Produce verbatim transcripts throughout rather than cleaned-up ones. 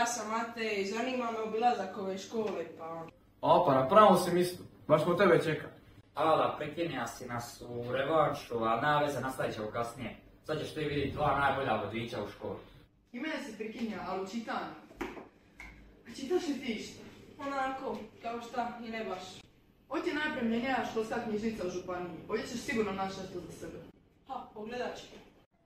ja sam Matej i zanima me obilazak ove škole, pa... Opa, na pravom si mislio. Baš smo tebe čekali. Ala, prekinja si nas u revanšu, a nema veze, nastavit ćemo kasnije. Sad ćeš ti vidjeti dva najbolja vodiča u školi. I mene se prekinja, ali u čitanju. A čitaš li ti što? Onako, kao šta i ne baš. Ovo je najpremljenija školska knjižnica u županiji. Ovdje ćeš sigurno naći nešto za sebe. Ha, pogledat ću.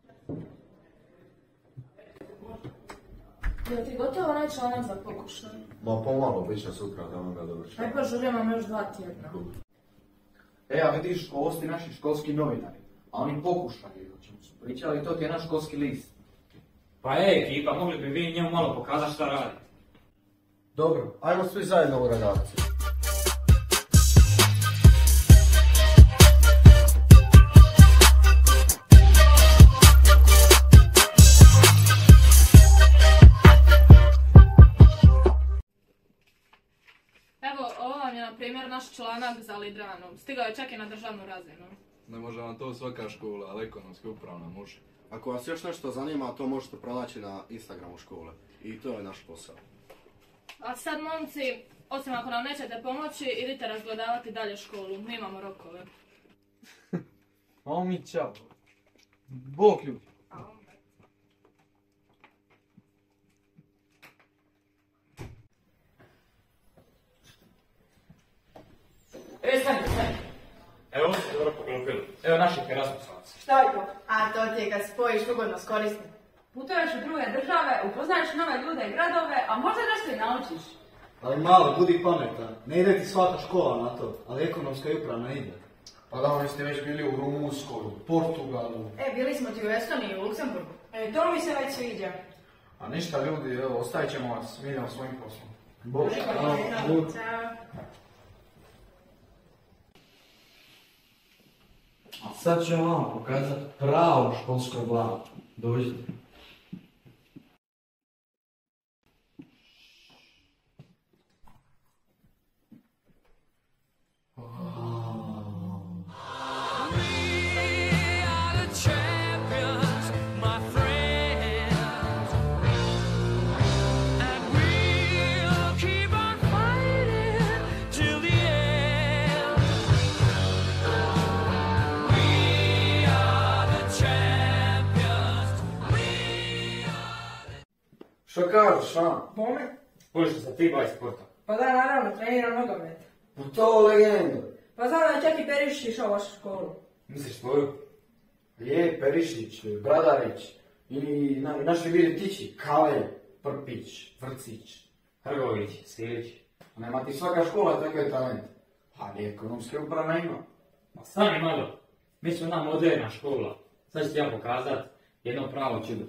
Je ti gotovo onaj članak za pokušaj? Ma pomalo, bit će sutra da vam ga dovršam. Aj požurujemo još dva tjedna. E, a vidiš, ovo su ti naši školski novinari. A oni pokušaju, o čemu su pričali, to ti je naš školski list. Pa ej, ekipa, mogli bi vi njemu malo pokazati šta radite. Dobro, ajmo svi zajedno u redakciju. Evo, ovo vam je na primjer naš članak za Lidranom. Stigao je čak i na državnu razinu. Ne može vam to svaka škola, ali ekonomski upravna može. Ako vas još nešto zanima, to možete pronaći na Instagramu škole. I to je naš posao. A sad, momci, osim ako nam nećete pomoći, idite razgledavati dalje školu. Mi imamo rokove. Ovo mi čao. Bog ljudi. E, stani, stani. Evo, ovo se dobro poklopilo. Evo naših Erasmusovaca. Šta je to? A to ti je kad spojiš ugodno s korisnim. Putuješ u druge države, upoznaješ nove ljude i gradove, a možda nešto i naučiš. Ali malo, budi pametan. Ne ide ti svaka škola na to, ali ekonomska i upravna ide. Pa da, oni ste već bili u Rumunskoj, u Portugalu. E, bili smo ti u Estoniji i u Luksemburgu. E, to mi se već sviđa. A ništa ljudi, evo, ostavit ćemo vas, mi idemo svojim poslom. Bog, Ćao. A sad ću vam pokazati pravo školsko blago. Dođite. Što kažeš, a? Bome? Pošto se ti bavi sportom. Pa da, naravno, treniram nogomet. Pa to legenda. Pa znam da čak i Perišić išao u vašu školu. Misliš svoju? Je, Perišić, Bradarić i na, naši bili tići, Kale, Prpić, Vrcić. Hrgović, Silić. Nema ti svaka škola takav talent. Ali ekonomske upravna ima. Ma stani malo. Mi smo jedna moderna škola. Sad ću ti ja pokazat jedno pravo čudo.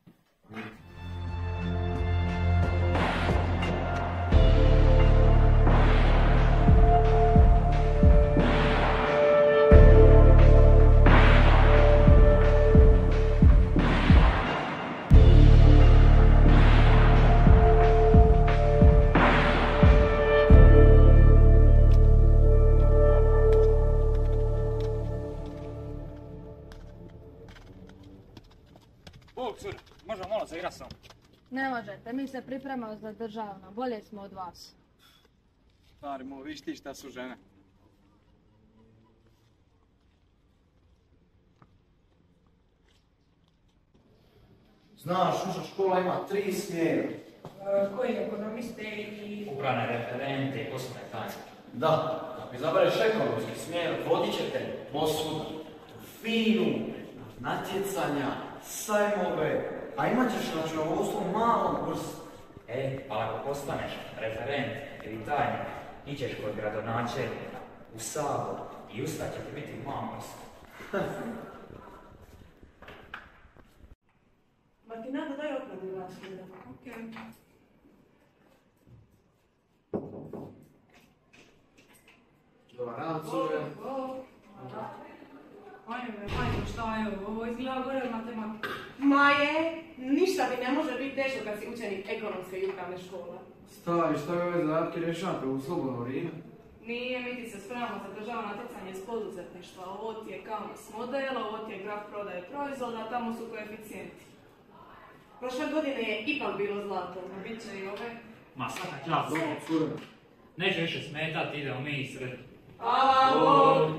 Bog, cure, možemo malo zaigrat sam. Ne možete, mi se pripremamo za državno. Bolje smo od vas. Stari moj, viš ti šta su žene. Znaš, naša škola ima tri smjera. Uh, koji ekonomiste i... Upravne referente i poslovne tajne. Da, ako izabereš ekonomski smjer, vodit će te posvuda, u finu, natjecanja, sajmove, a imat ćeš računovodstvo malom prstu. E, ali ako postaneš referent ili tajnik, ićeš kod gradonačelnika, u sabor i usta će ti biti malo prstu. Martinada, daj opradu razgleda. Okej. Dobar dan, cure. Ajme, majko, šta je ovo? Ovo izgleda gore od matematike. Ma je, ništa mi ne može biti teško kad si učenik ekonomske i upravne škole. Stari, šta je ove zadatke rješavate u slobodno vrijeme? Nije, mi ti se spremamo za državno natjecanje s poduzetništva. Ovo ti je K M S model, ovo ti je graf prodaje proizvoda, a tamo su koeficijenti. Prošle godine je ipak bilo zlato, a bit će i ove. Ma svaka čast. Neću više smetat, idemo mi i sretno. Hvala!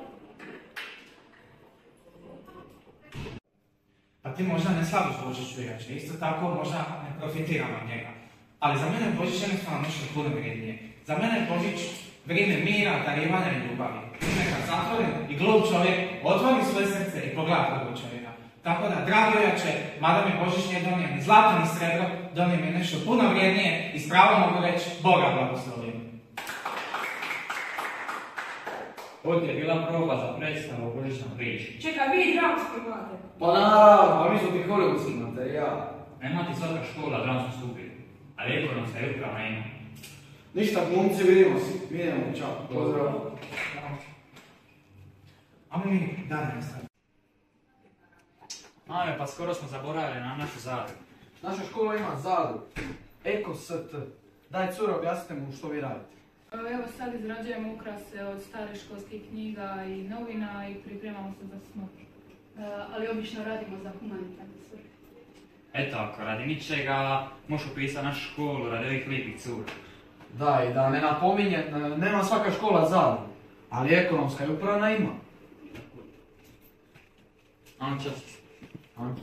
Pa ti možda ne slaviš Božić ujače, isto tako možda ne profitiramo od njega. Ali za mene je Božić jednostavno nešto puno vrijednije. Za mene je Božić vrijeme mira, darivanja i ljubavi. Neka zatvoren i glup čovjek otvori svoje srce i pogleda drugog čovjeka. Tako da, dragi ujače, mada mi Božić nije donio ni zlato ni srebro, donio mi je nešto puno vrijednije i s pravom mogu reći Boga blagoslovim. Ovdje je bila proba za predstavu o božićnom priči. Čekaj, vi i dramsko imate. Pa naravno, pa mi su ti hollywoodski materijal. Nema ti svaka škola dramsku skupinu, ali ekonomska je upravna ima. Ništa, glumci, vidimo se. Vidimo, čao. Pozdrav. A mi dalje nastavimo. Ame, pa skoro smo zaboravili na našu zadrugu. Naša škola ima zadrugu. Eko S T. Daj, cura, objasnite mu što vi radite. Evo sad izrađujemo ukrase od starih školskih knjiga i novina i pripremamo se za smotru. Ali obično radimo za humanitarne svrhe. Eto, ako radi ničega, možeš upisati našu školu radi ovih lijepih cura. Da, i da ne napominje, nema svaka škola zadrugu, ali ekonomska i upravna ima. Anča. Anča.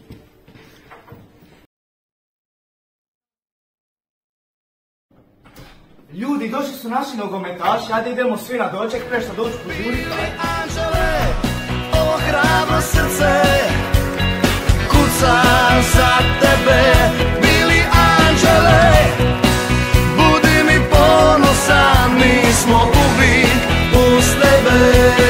Ljudi, došli su naši nogometaši, ajde idemo svi na doček, pre što dođu požuriti. Anđele, ovo hrabro srce kuca za tebe. Bili anđele, budi mi ponosan, mi smo uvijek uz tebe.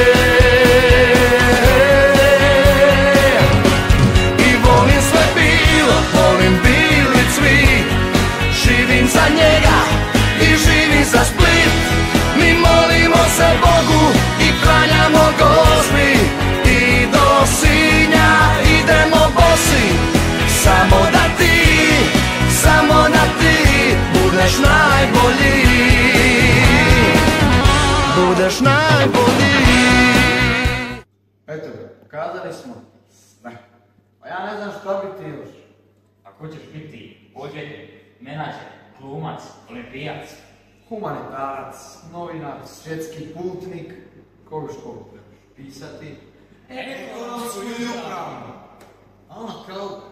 I volim sve bilo, volim bili cvi, živim za njega i živim za Split. Mi molimo se Bogu i klanjamo Gospi i do Sinja idemo bosi. Samo da ti, samo da ti budeš najbolji, budeš najbolji. Eto ga, pokazali smo sve. Pa ja ne znam šta bi ti još. Ako ćeš biti odvjetnik, menadžer, glumac, olimpijac, Humanitarac, novinar, svjetski putnik, koju školu trebaš pisati? Ekonomsku i upravnu. A, kao